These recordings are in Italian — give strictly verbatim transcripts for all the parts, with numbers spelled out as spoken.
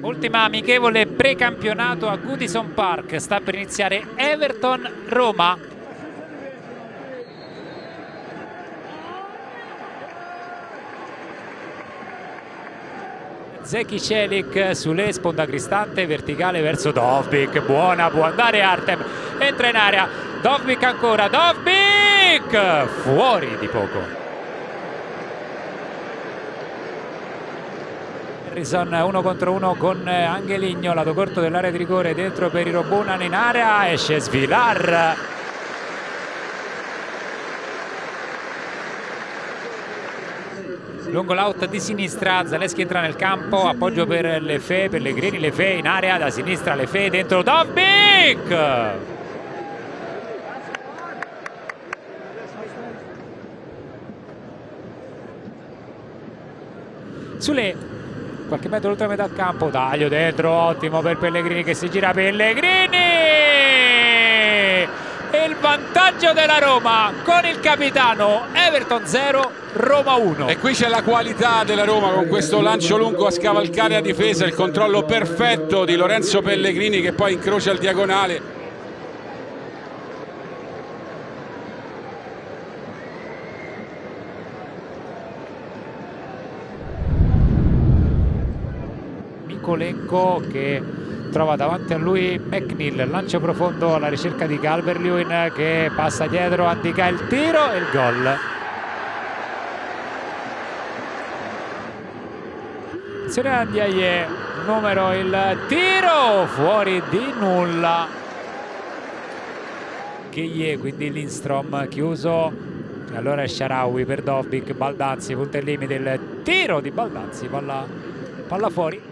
Ultima amichevole precampionato a Goodison Park, sta per iniziare Everton-Roma. Zeki Celik sulle, sponda Cristante, verticale verso Dovbyk, buona, può andare Artem, entra in area, Dovbyk ancora, Dovbyk, fuori di poco. Harrison uno contro uno con Angeligno, lato corto dell'area di rigore, dentro per i Robunan, in area esce Svilar. Lungo l'out di sinistra, Zalewski entra nel campo, appoggio per Lefebvre, Pellegrini, Lefebvre in area, da sinistra Lefebvre, dentro Dovbyk! Sule, qualche metro oltre metà campo, taglio dentro, ottimo per Pellegrini che si gira, Pellegrini! E il vantaggio della Roma con il capitano, Everton zero, Roma uno. E qui c'è la qualità della Roma con questo lancio lungo a scavalcare a difesa, il controllo perfetto di Lorenzo Pellegrini che poi incrocia il diagonale. Mikolenko che trova davanti a lui McNeil, lancio profondo alla ricerca di Calvert-Lewin che passa dietro, Andika il tiro e il gol. Attenzione Ndiaye, numero il tiro, fuori di nulla. Cheye, quindi Lindstrom chiuso, e allora è Shaarawy per Dovbyk, Baldanzi, punta il limite, il tiro di Baldanzi, palla, palla fuori.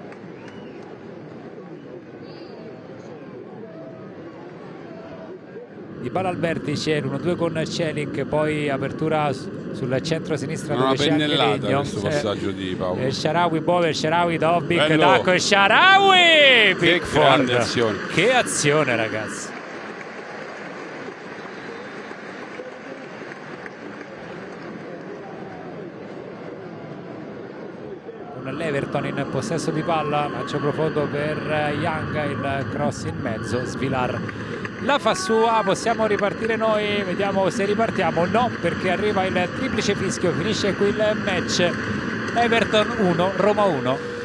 Di palla al vertice, l'uno due con Celik, poi apertura sul centro-sinistra dove c'è Angeligno. Questo passaggio di Paolo. Eh, Shaarawy, Bove, Shaarawy, Dovbyk, Dacco e Shaarawy! Pickford. Azione. Che azione ragazzi! Con l'Everton in possesso di palla, lancio profondo per Young, il cross in mezzo, Svilar la fa sua, possiamo ripartire noi, vediamo se ripartiamo, no perché arriva il triplice fischio, finisce qui il match, Everton uno, Roma uno.